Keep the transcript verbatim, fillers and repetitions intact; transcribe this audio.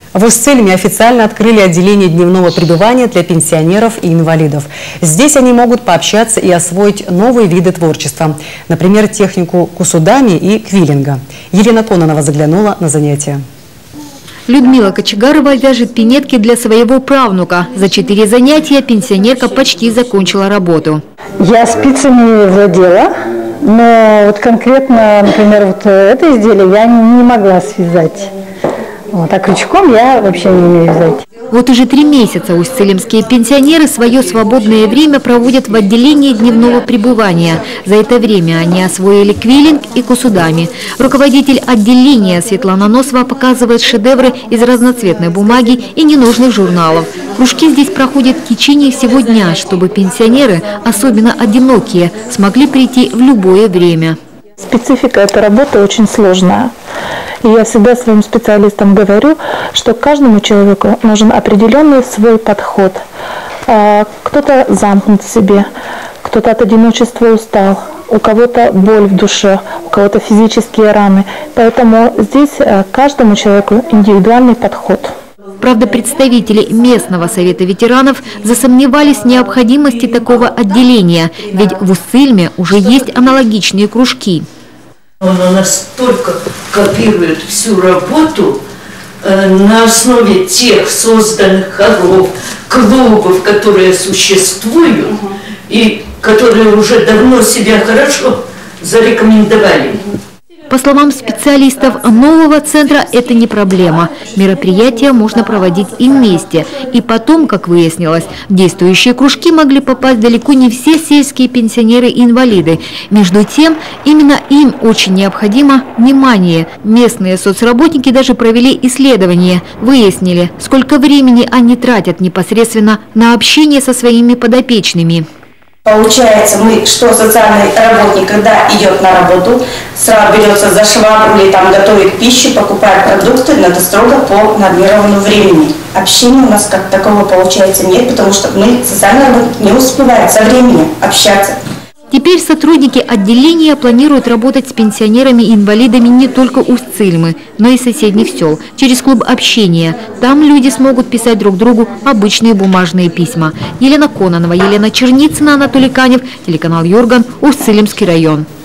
В Усть-Цилиме официально открыли отделение дневного пребывания для пенсионеров и инвалидов. Здесь они могут пообщаться и освоить новые виды творчества. Например, технику кусудами и квиллинга. Елена Кононова заглянула на занятия. Людмила Кочегарова вяжет пинетки для своего правнука. За четыре занятия пенсионерка почти закончила работу. Я спицами владела, но вот конкретно, например, вот это изделие я не могла связать. Вот, а крючком я вообще не умею вязать. Вот уже три месяца усть-цилимские пенсионеры свое свободное время проводят в отделении дневного пребывания. За это время они освоили квиллинг и кусудами. Руководитель отделения Светлана Носова показывает шедевры из разноцветной бумаги и ненужных журналов. Кружки здесь проходят в течение всего дня, чтобы пенсионеры, особенно одинокие, смогли прийти в любое время. Специфика этой работы очень сложная. И я всегда своим специалистам говорю, что каждому человеку нужен определенный свой подход. Кто-то замкнут в себе, кто-то от одиночества устал, у кого-то боль в душе, у кого-то физические раны. Поэтому здесь каждому человеку индивидуальный подход. Правда, представители местного совета ветеранов засомневались в необходимости такого отделения, ведь в Усть-Цилиме уже есть аналогичные кружки. Она настолько копирует всю работу э, на основе тех созданных хоров, клубов, которые существуют и которые уже давно себя хорошо зарекомендовали. По словам специалистов нового центра, это не проблема. Мероприятия можно проводить и вместе. И потом, как выяснилось, в действующие кружки могли попасть далеко не все сельские пенсионеры и инвалиды. Между тем, именно им очень необходимо внимание. Местные соцработники даже провели исследование. Выяснили, сколько времени они тратят непосредственно на общение со своими подопечными. Получается, мы, что социальный работник, когда идет на работу, сразу берется за швабру или там готовит пищу, покупает продукты, надо строго по нормированному времени. Общения у нас как такого получается нет, потому что мы, социальный работник, не успеваем со временем общаться. Теперь сотрудники отделения планируют работать с пенсионерами и инвалидами не только Усть-Цилимы, но и соседних сел, через клуб общения. Там люди смогут писать друг другу обычные бумажные письма. Елена Кононова, Елена Черницына, Анатолий Канев, телеканал Юрган, Усть-Цилимский район.